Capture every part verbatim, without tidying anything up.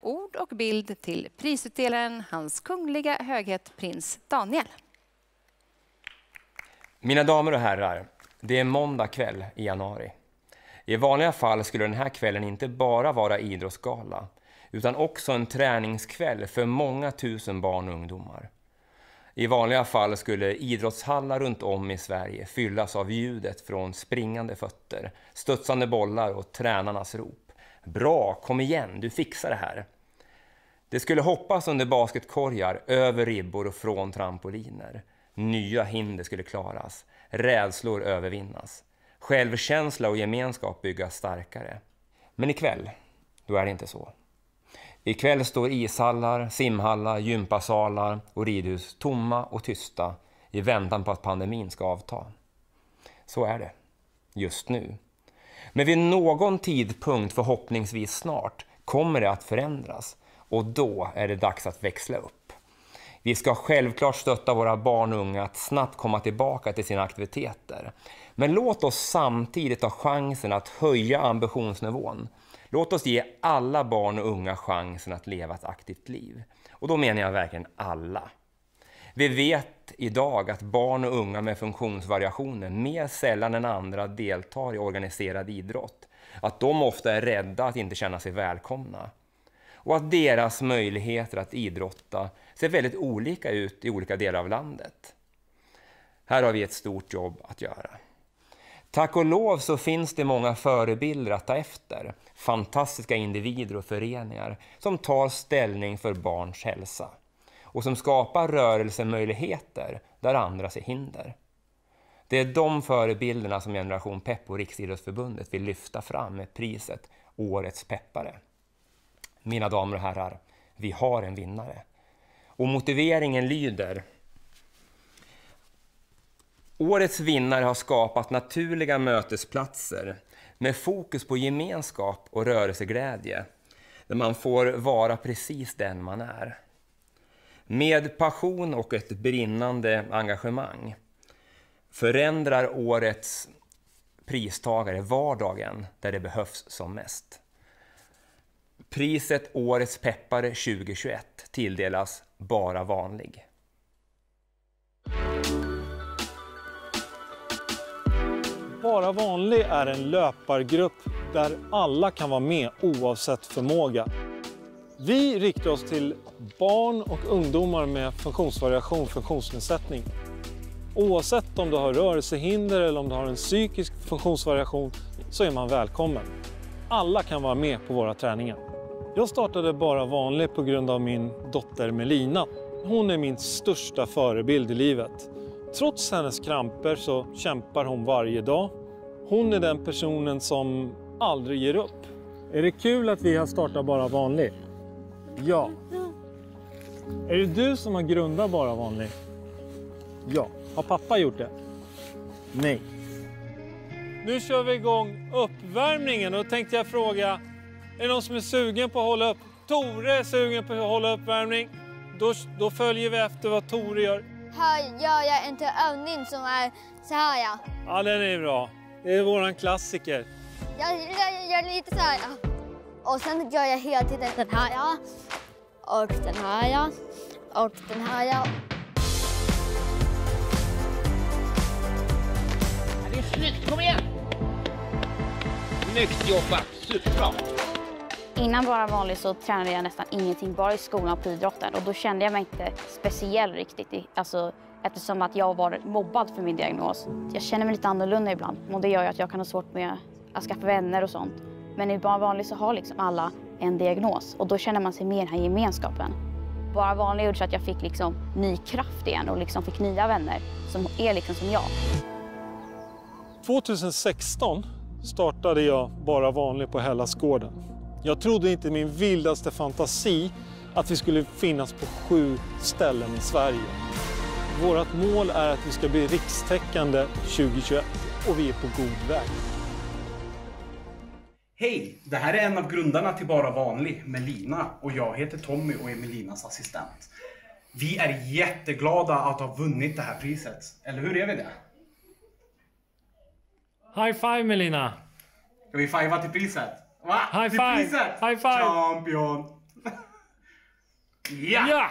ord och bild till prisutdelaren Hans Kungliga Höghet Prins Daniel. Mina damer och herrar, det är måndag kväll i januari. I vanliga fall skulle den här kvällen inte bara vara idrottsgala, utan också en träningskväll för många tusen barn och ungdomar. I vanliga fall skulle idrottshallar runt om i Sverige fyllas av ljudet från springande fötter, studsande bollar och tränarnas rop. Bra, kom igen, du fixar det här. Det skulle hoppas under basketkorgar, över ribbor och från trampoliner. Nya hinder skulle klaras, rädslor övervinnas. Självkänsla och gemenskap byggas starkare. Men ikväll, då är det inte så. Ikväll står ishallar, simhallar, gympasalar och ridhus tomma och tysta i väntan på att pandemin ska avta. Så är det, just nu. Men vid någon tidpunkt, förhoppningsvis snart, kommer det att förändras. Och då är det dags att växla upp. Vi ska självklart stötta våra barn och unga att snabbt komma tillbaka till sina aktiviteter. Men låt oss samtidigt ta chansen att höja ambitionsnivån. Låt oss ge alla barn och unga chansen att leva ett aktivt liv. Och då menar jag verkligen alla. Vi vet idag att barn och unga med funktionsvariationer mer sällan än andra deltar i organiserad idrott. Att de ofta är rädda att inte känna sig välkomna. Och att deras möjligheter att idrotta ser väldigt olika ut i olika delar av landet. Här har vi ett stort jobb att göra. Tack och lov så finns det många förebilder att ta efter. Fantastiska individer och föreningar som tar ställning för barns hälsa. Och som skapar rörelsemöjligheter där andra ser hinder. Det är de förebilderna som Generation Pepp och Riksidrottsförbundet vill lyfta fram med priset Årets peppare. Mina damer och herrar, vi har en vinnare. Och motiveringen lyder: Årets vinnare har skapat naturliga mötesplatser med fokus på gemenskap och rörelseglädje, där man får vara precis den man är. Med passion och ett brinnande engagemang förändrar årets pristagare vardagen där det behövs som mest. Priset Årets peppare tjugohundratjugoett tilldelas Bara vanlig. Bara vanlig är en löpargrupp där alla kan vara med oavsett förmåga. Vi riktar oss till barn och ungdomar med funktionsvariation, funktionsnedsättning. Oavsett om du har rörelsehinder eller om du har en psykisk funktionsvariation så är man välkommen. Alla kan vara med på våra träningar. Jag startade Bara vanlig på grund av min dotter Melina. Hon är min största förebild i livet. Trots hennes kramper så kämpar hon varje dag. Hon är den personen som aldrig ger upp. Är det kul att vi har startat Bara vanlig? Ja. Är det du som har grundat Bara vanlig? Ja. Har pappa gjort det? Nej. Nu kör vi igång uppvärmningen och då tänkte jag fråga, är det någon som är sugen på att hålla upp? Tore är sugen på att hålla uppvärmning. Då, då följer vi efter vad Tore gör. Här gör jag en övning som är så här, ja. Ja, den är bra. Det är våran klassiker. Jag, jag gör lite så här, ja. Och sen gör jag hela tiden den här, ja. Och den här, ja. Och den här, ja. Det är snyggt, kom igen! Snyggt jobbat, superbra! Innan Bara vanlig så tränade jag nästan ingenting, bara i skolan och på idrotten. Och då kände jag mig inte speciell riktigt, alltså, eftersom att jag var mobbad för min diagnos. Jag känner mig lite annorlunda ibland och det gör ju att jag kan ha svårt med att skaffa vänner och sånt. Men i Bara vanlig så har liksom alla en diagnos och då känner man sig mer i den här gemenskapen. Bara vanlig gjorde så att jag fick liksom ny kraft igen och liksom fick nya vänner som är liksom som jag. tjugohundrasexton startade jag Bara vanlig på Hellasgården. Jag trodde inte i min vildaste fantasi att vi skulle finnas på sju ställen i Sverige. Vårt mål är att vi ska bli rikstäckande tjugohundratjugoett och vi är på god väg. Hej, det här är en av grundarna till Bara vanlig, Melina, och jag heter Tommy och är Melinas assistent. Vi är jätteglada att ha vunnit det här priset, eller hur är vi det? High five Melina! Ska vi fivea till priset? Va? High till five! Priset? High five! Champion! Ja! Ja!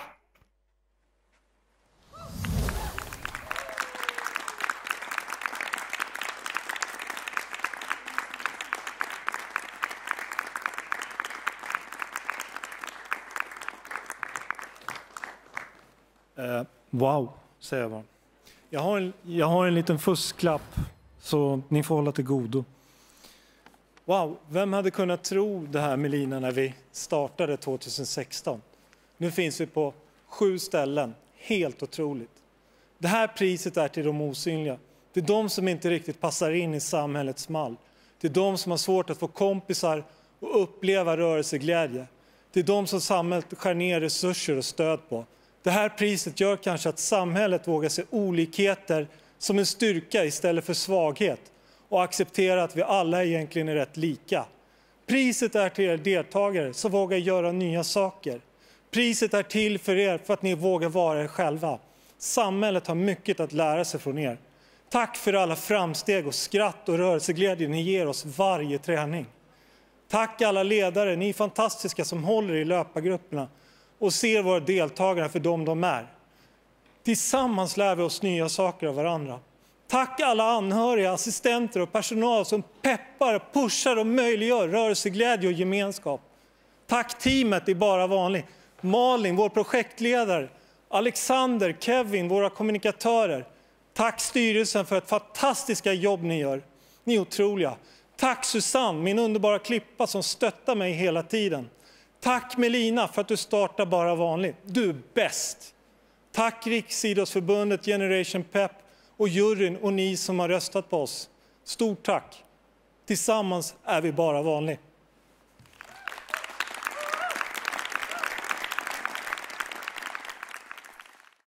Uh, wow, säger jag bara. Jag har, en, jag har en liten fusklapp, så ni får hålla till godo. Wow, vem hade kunnat tro det här med Lina när vi startade tjugohundrasexton? Nu finns vi på sju ställen, helt otroligt. Det här priset är till de osynliga. Det är de som inte riktigt passar in i samhällets mall. Det är de som har svårt att få kompisar och uppleva rörelseglädje. Det är de som samhället skär ner resurser och stöd på. Det här priset gör kanske att samhället vågar se olikheter som en styrka istället för svaghet och acceptera att vi alla egentligen är rätt lika. Priset är till er deltagare som vågar göra nya saker. Priset är till för er för att ni vågar vara er själva. Samhället har mycket att lära sig från er. Tack för alla framsteg och skratt och rörelseglädje ni ger oss varje träning. Tack alla ledare, ni är fantastiska som håller i löpargrupperna och ser våra deltagare för dem de är. Tillsammans lär vi oss nya saker av varandra. Tack alla anhöriga, assistenter och personal som peppar, pushar och möjliggör rörelseglädje och gemenskap. Tack teamet i Bara Vanlig. Malin, vår projektledare. Alexander, Kevin, våra kommunikatörer. Tack styrelsen för ett fantastiska jobb ni gör. Ni är otroliga. Tack Susanne, min underbara klippa som stöttar mig hela tiden. Tack Melina för att du startar Bara Vanlig. Du är bäst. Tack Riksidrottsförbundet, Generation Pep och juryn och ni som har röstat på oss. Stort tack. Tillsammans är vi Bara Vanlig.